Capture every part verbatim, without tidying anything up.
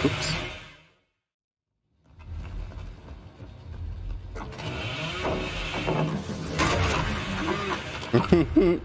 Oops.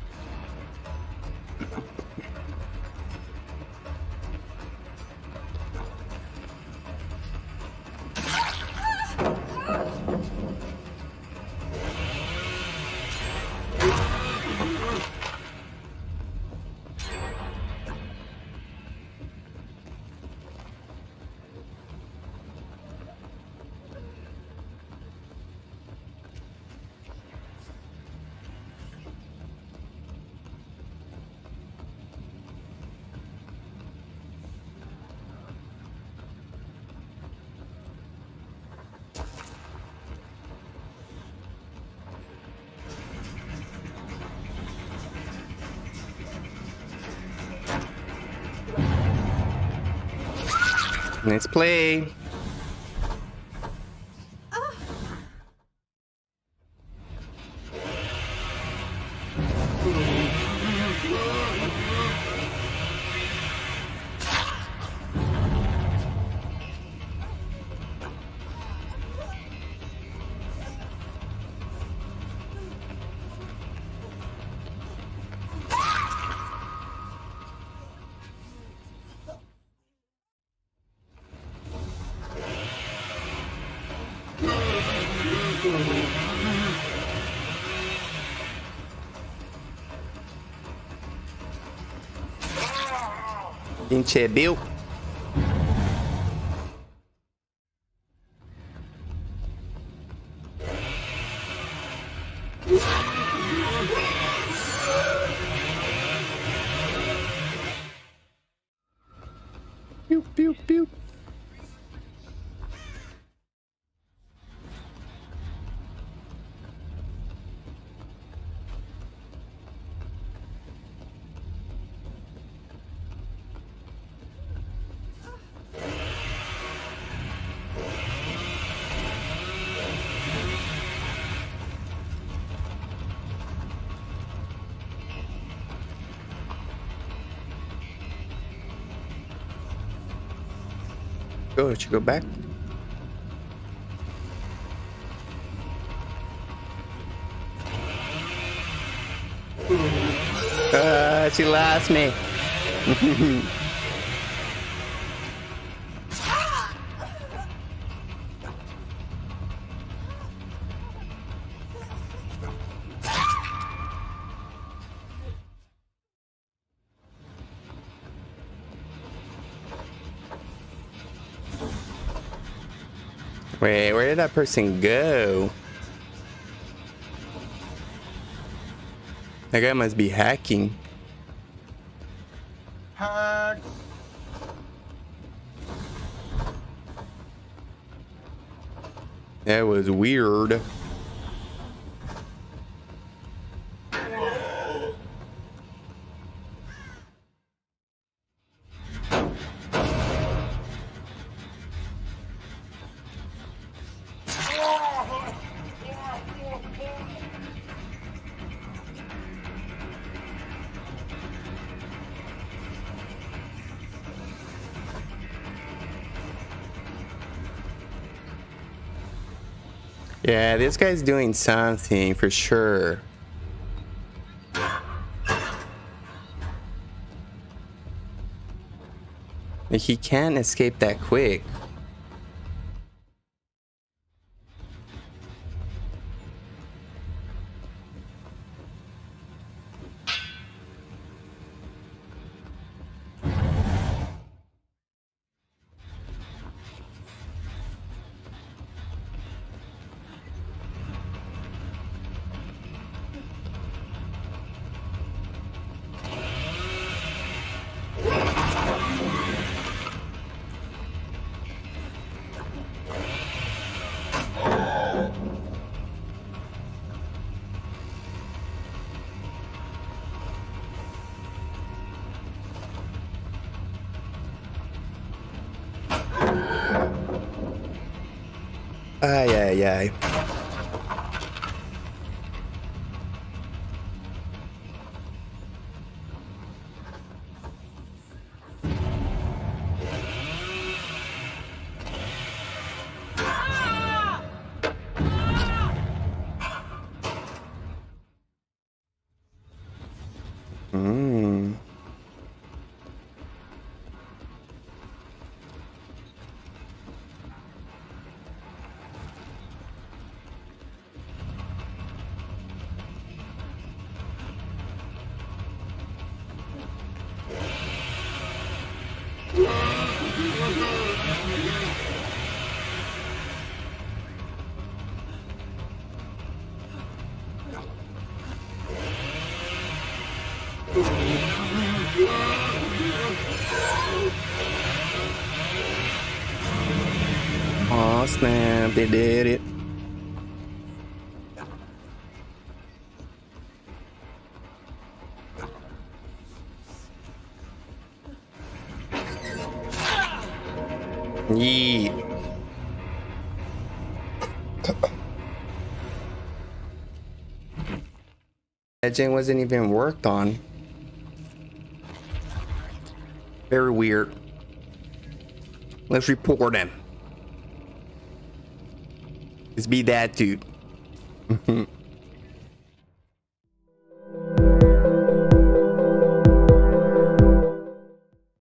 Let's play. Pinche Bill. Pew, pew, pew. Go, did you go back? Uh, she lost me. Wait, where did that person go? That guy must be hacking. Hack. That was weird. Yeah, this guy's doing something for sure. Like, he can't escape that quick. Ay, ay, ay. Oh snap, they did it. Yeet. Legend wasn't even worked on. Very weird. Let's report him. Let's be that dude.